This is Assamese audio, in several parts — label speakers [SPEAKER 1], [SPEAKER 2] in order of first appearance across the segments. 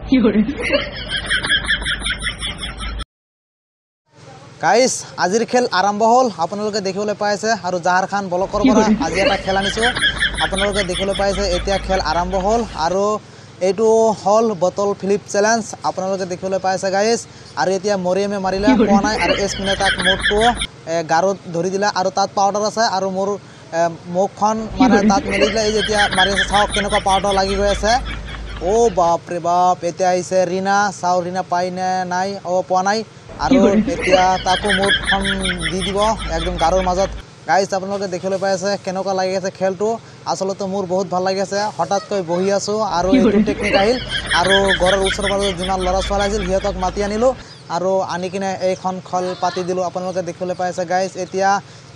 [SPEAKER 1] গাইজ আজিৰ খেল আৰম্ভ হ'ল আপোনালোকে দেখিবলৈ পাইছে আৰু জাহাৰ খান ব্লকৰ পৰা আজি এটা খেল আনিছো আপোনালোকে দেখিবলৈ পাইছে এতিয়া খেল আৰম্ভ হ'ল আৰু এইটো হল বটল ফ্লিপ চ্যালেঞ্জ আপোনালোকে দেখিবলৈ পাইছে গাইজ আৰু এতিয়া মৰিয়মে মাৰিলে পোৱা নাই আৰু এছমিনে তাক মোৰটো গাৰত ধৰি দিলে আৰু তাত পাউডাৰ আছে আৰু মোৰ মুখখন মানে তাত মেলি দিলে এই যেতিয়া মাৰি আছে চাওক কেনেকুৱা পাউডাৰ লাগি গৈ আছে ও বাপ ৰে বাপ এতিয়া আহিছে ৰীনা চাও ৰীনা পাই নে নাই পোৱা নাই আৰু এতিয়া তাকো মুখখন দি দিব একদম গাৰৰ মাজত গাইজ আপোনালোকে দেখিবলৈ পাই আছে কেনেকুৱা লাগি আছে খেলটো আসলতে মোৰ বহুত ভাল লাগি আছে হঠাৎকৈ বহি আছো আৰু এইটো টেকনিক আহিল আৰু ঘৰৰ ওচৰৰ পাজৰ যিমান ল'ৰা ছোৱালী আছিল সিহঁতক মাতি আনিলো আৰু আনি কিনে এইখন খেল পাতি দিলো আপোনালোকে দেখিবলৈ পাই আছে গাইজ এতিয়া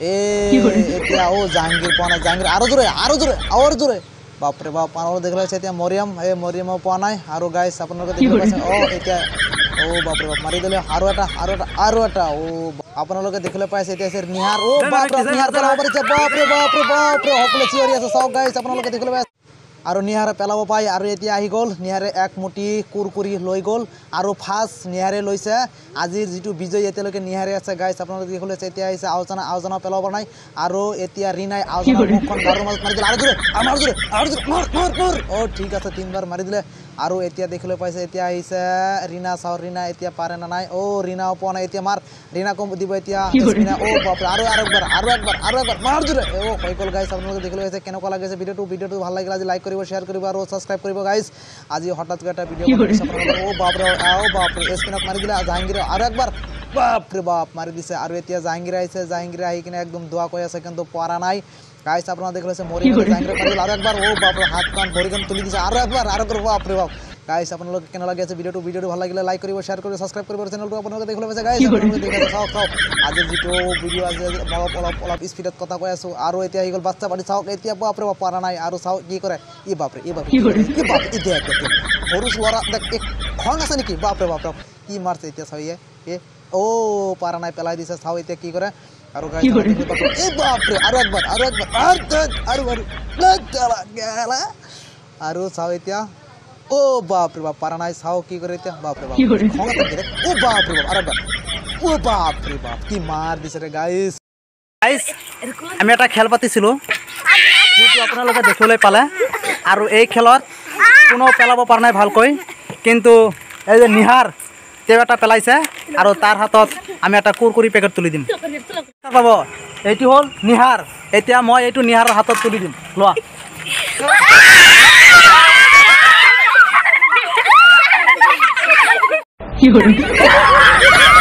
[SPEAKER 1] এতিয়া জাহাংগীৰ পোৱা নাই জাহাংগীৰ আৰু জোৰে বাপৰে বাপ আৰু দেখিবলৈ পাইছে এতিয়া মৰিয়মো পোৱা নাই আৰু গাইজ আপোনালোকে দেখিবলৈ পাইছে এতিয়া বাপরে বাপ মারি দিলে আরো এটা আপোনালোকে দেখিলে পাইছে এতিয়া আছে নিহার বাপরে নিহার পেলাব পাৰিছে বাপরে সকলে চিঞৰি আছে চাওক গাইজ আপোনালোকে দেখিলে পাইছে আৰু নিহাৰে পেলাব পাই আৰু এতিয়া আহি গ'ল নিহাৰে এক মুঠি কুৰকুৰি লৈ গ'ল আৰু ফাৰ্ষ্ট নিহাৰে লৈছে আজিৰ যিটো বিজয় এতিয়ালৈকে নিহাৰে আছে গাইজ আপোনালোকে দেখিলে এতিয়া আহিছে আওজনা পেলাব নাই আৰু এতিয়া ৰিনাই আওজনা মুখখন গাৰৰ মাজত মাৰি দিলে আৰু জোৰে ঠিক আছে তিনবাৰ মাৰি দিলে আৰু এতিয়া দেখিলে পাইছে এতিয়া আহিছে ৰীনা চাও ৰীনা এতিয়া পাৰে না নাই ৰীনাও পোৱা নাই এতিয়া মাৰ ৰীনাকো দিব এতিয়া এছমিনা বাপৰে আৰু একবাৰ মাৰ জোৰে হৈ গ'ল গাইজ আপোনালোকে দেখিলে পাইছে কেনেকুৱা লাগিছে ভিডিঅ'টো ভাল লাগিলে আজি লাইক কৰিব শ্বেয়াৰ কৰিব আৰু ছাবস্ক্ৰাইব কৰিব গাইজ আজি হঠাৎকৈ এটা ভিডিঅ' বনাইছো আপোনালোকে বাপৰে এছমিনক মাৰি দিলে জাহাংগীৰ আৰু একবাৰ বাপৰে বাপ মাৰি দিছে আৰু এতিয়া জাহাংগীৰ আহিছে জাহাংগীৰ আহি কিনে একদম দোয়া কৈ আছে কিন্তু পৰা নাই গাইজ আপোনালোকে দেখিলে মৰিয়মে জাহাংগীৰক মাৰি দিলে আৰু একবাৰ বাপৰে হাতখন ভৰিখন তুলি দিছে আৰু একবাৰ বাপৰে বাপ গাইজ আপোনালোকে কেনে লাগি আছে ভিডিঅ'টো ভাল লাগিলে লাইক কৰিব শ্বেয়াৰ কৰিব ছাবস্ক্ৰাইব কৰিব চেনেলটো আপোনালোকে দেখিলে পাইছে গাইজ আপোনালোকে দেখি আছে চাওক আজি যিটো ভিডিঅ' আছে অলপ স্পীডত কথা কৈ আছো আৰু এতিয়া আহি গ'ল বাচ্চা পাতি চাওক এতিয়া বাপৰে বাপ পৰা নাই আৰু চাওক কি কৰে বাপৰে এতিয়া সৰু ল'ৰা খং আছে নেকি বাপৰে বাপ কি মাৰছে এতিয়া চাওক পৰা নাই পেলাই দিছে চাও এতিয়া কি কৰে আৰু গাইজ বাপৰে আৰু একবাৰ আৰু চাও এতিয়া বাপরে বাপ পারা নাই চাও কি করে এতিয়া বাপরে বাপ বাপরে বাপ কি মার দিছে রে গাইজ আমি এটা খেল পাতিছিলো যেটো আপোনালোকে দেখিবলৈ পালে আৰু এই খেলত কোনো পেলাব পৰা নাই ভালকৈ কিন্তু এই যে নিহাৰ তেওঁ এটা পেলাইছে আৰু তাৰ হাতত আমি এটা কুৰকুৰি পেকেট তুলি দিম পাব এইটো হ'ল নিহাৰ এতিয়া মই এইটো নিহাৰৰ হাতত তুলি দিম লোৱা